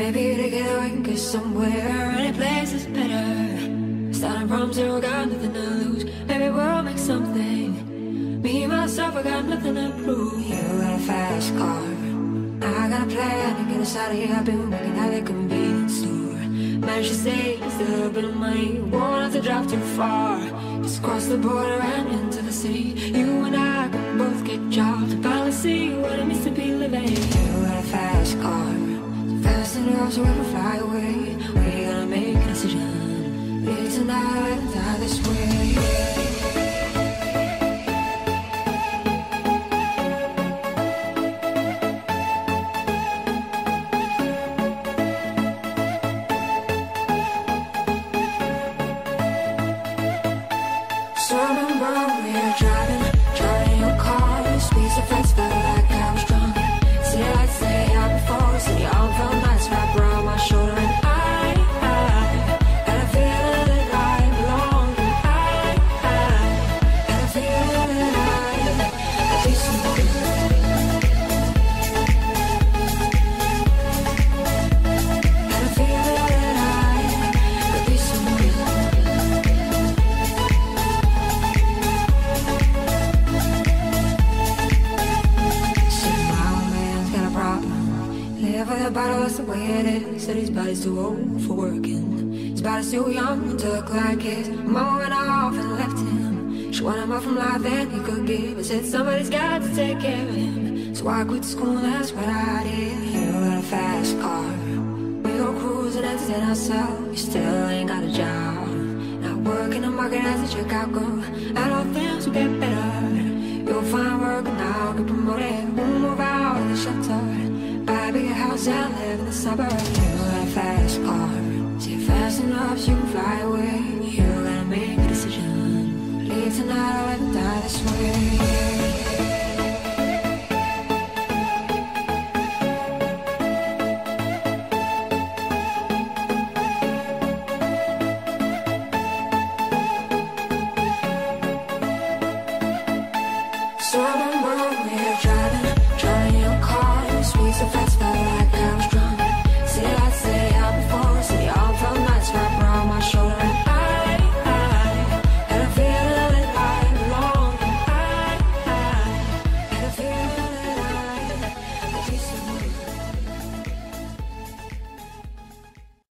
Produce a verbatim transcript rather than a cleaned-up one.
Maybe together we can get somewhere. Any place is better. Starting from zero, got nothing to lose. Maybe we'll make something. Me, myself, I got nothing to prove. You got a fast car, I got a plan to get us out of here. I've been working at a convenience store. Managed to save just a little bit of money. Won't have to drive too far. Just cross the border and into the city. You and I can both get jobs and finally see what it means to be living. You got a fast car, so fast enough so we can fly away. We're gonna make a decision. Live tonight and die this way. Too old for working. His body's too young to look like his. Mama went off and left him. She wanted more from life than he could give. And said somebody's got to take care of him. So I quit school and that's what I did. You got a fast car, we go cruising and entertain ourselves. You still ain't got a job, not working the market as a checkout girl. And all things will get better. You'll find work and I'll get promoted. We'll move out of the shelter, buy a bigger house and live in the suburbs. You got a fast car, see fast enough so you can